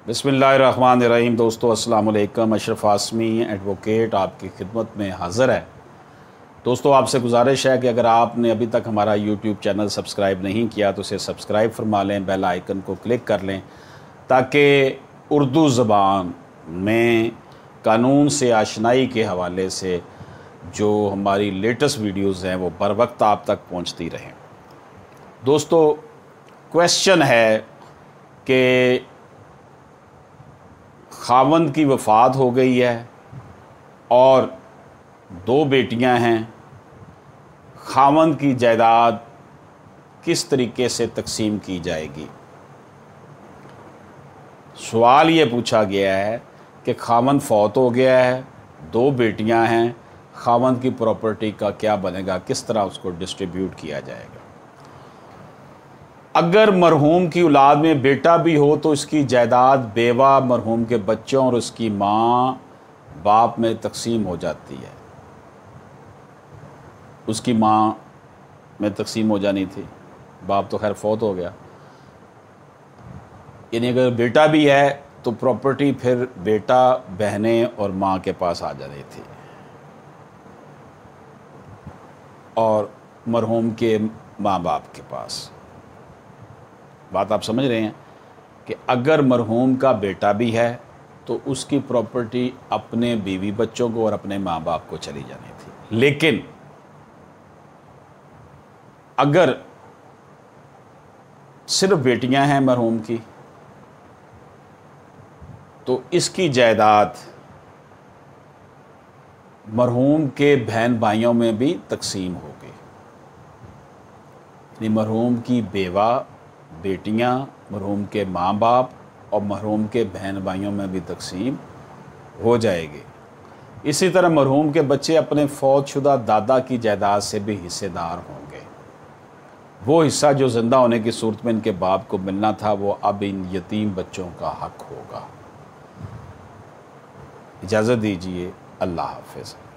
बिस्मिल्लाहिर्रहमानिर्रहीम। दोस्तों अस्सलाम वालेकुम। अशरफ आसमी एडवोकेट आपकी खिदमत में हाज़िर है। दोस्तों आपसे गुजारिश है कि अगर आपने अभी तक हमारा यूट्यूब चैनल सब्सक्राइब नहीं किया तो उसे सब्सक्राइब फरमा लें, बेल आइकन को क्लिक कर लें ताकि उर्दू ज़बान में कानून से आशनाई के हवाले से जो हमारी लेटेस्ट वीडियोज़ हैं वो बर वक्त आप तक पहुँचती रहें। दोस्तों क्वेश्चन है कि खावंद की वफ़ात हो गई है और 2 बेटियां हैं। खावंद की जायदाद किस तरीके से तकसीम की जाएगी? सवाल ये पूछा गया है कि खावंद फौत हो गया है, 2 बेटियां हैं, खावंद की प्रॉपर्टी का क्या बनेगा, किस तरह उसको डिस्ट्रीब्यूट किया जाएगा। अगर मरहूम की औलाद में बेटा भी हो तो इसकी जायदाद बेवा, मरहूम के बच्चों और उसकी माँ बाप में तकसीम हो जाती है। उसकी माँ में तकसीम हो जानी थी, बाप तो खैर फौत हो गया। यानी अगर बेटा भी है तो प्रॉपर्टी फिर बेटा, बहनें और माँ के पास आ जानी थी और मरहूम के माँ बाप के पास। बात आप समझ रहे हैं कि अगर मरहूम का बेटा भी है तो उसकी प्रॉपर्टी अपने बीवी बच्चों को और अपने माँ बाप को चली जानी थी। लेकिन अगर सिर्फ बेटियां हैं मरहूम की तो इसकी जायदाद मरहूम के बहन भाइयों में भी तकसीम होगी। यानी मरहूम की बेवा, बेटियां, मरहूम के माँ बाप और मरहूम के बहन भाइयों में भी तकसीम हो जाएगी। इसी तरह मरहूम के बच्चे अपने फौतशुदा दादा की जायदाद से भी हिस्सेदार होंगे। वो हिस्सा जो ज़िंदा होने की सूरत में इनके बाप को मिलना था वो अब इन यतीम बच्चों का हक होगा। इजाज़त दीजिए। अल्लाह हाफ़िज़।